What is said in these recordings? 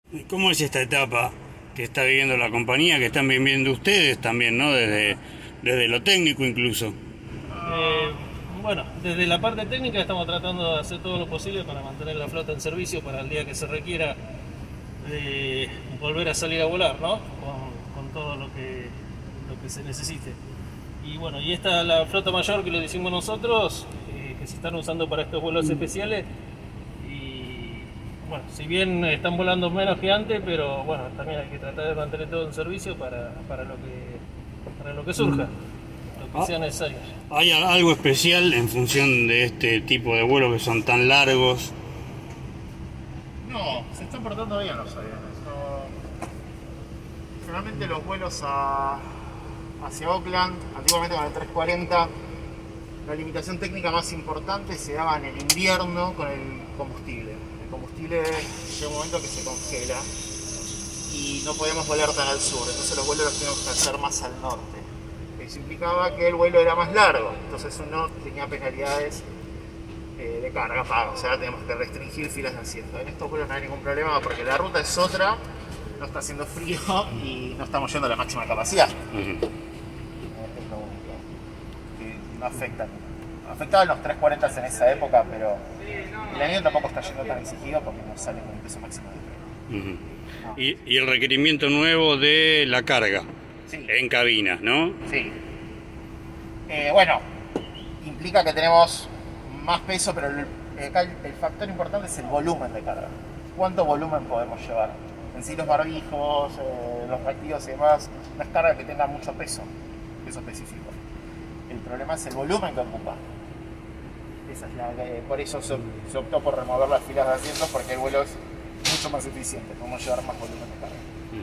¿Cómo es esta etapa que está viviendo la compañía, que están viviendo ustedes también, ¿no? Desde lo técnico incluso. Eh, bueno, desde la parte técnica estamos tratando de hacer todo lo posible para mantener la flota en servicio para el día que se requiera volver a salir a volar, ¿no? Con todo lo que se necesite. Y bueno, y esta la flota mayor que lo hicimos nosotros, que se están usando para estos vuelos especiales. Y bueno, si bien están volando menos que antes, pero bueno, también hay que tratar de mantener todo en servicio para lo que surja, lo que sea necesario. ¿Hay algo especial en función de este tipo de vuelos que son tan largos? No, se están portando bien los aviones. Generalmente los vuelos hacia Oakland, antiguamente con el 340, la limitación técnica más importante se daba en el invierno con el combustible. El combustible llega un momento que se congela y no podemos volar tan al sur, entonces los vuelos los tenemos que hacer más al norte. Eso implicaba que el vuelo era más largo, entonces uno tenía penalidades de carga paga, o sea, tenemos que restringir filas de asiento. En estos vuelos no hay ningún problema porque la ruta es otra, no está haciendo frío y no estamos yendo a la máxima capacidad. Es lo único que no afecta. Afectaban los 340 en esa época, pero el avión tampoco está yendo tan exigido porque no sale con el peso máximo de tren. No. Y el requerimiento nuevo de la carga, sí, en cabinas, ¿no? Sí. Bueno, implica que tenemos más peso, pero el factor importante es el volumen de carga. ¿Cuánto volumen podemos llevar? En sí los barbijos, los reactivos y demás, las cargas que tengan mucho peso específico. El problema es el volumen que ocupa. Esa es por eso se optó por remover las filas de asientos, porque el vuelo es mucho más eficiente, podemos llevar más volumen de carga.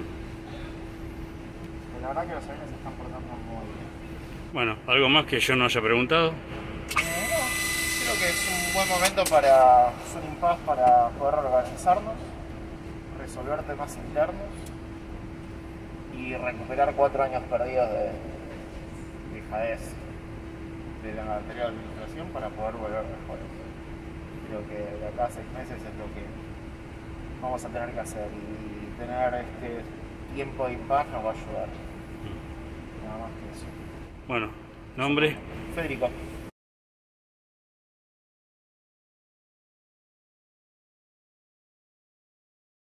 Pero la verdad que los aviones se están portando muy bien. Bueno, ¿algo más que yo no haya preguntado? No, creo que es un buen momento para hacer un impasse para poder organizarnos, resolver temas internos y recuperar 4 años perdidos de dejadez de la anterior administración para poder volver mejores. Creo que de acá a 6 meses es lo que vamos a tener que hacer, y tener este tiempo de impasse nos va a ayudar. Nada más que eso. Bueno, ¿nombre? Federico.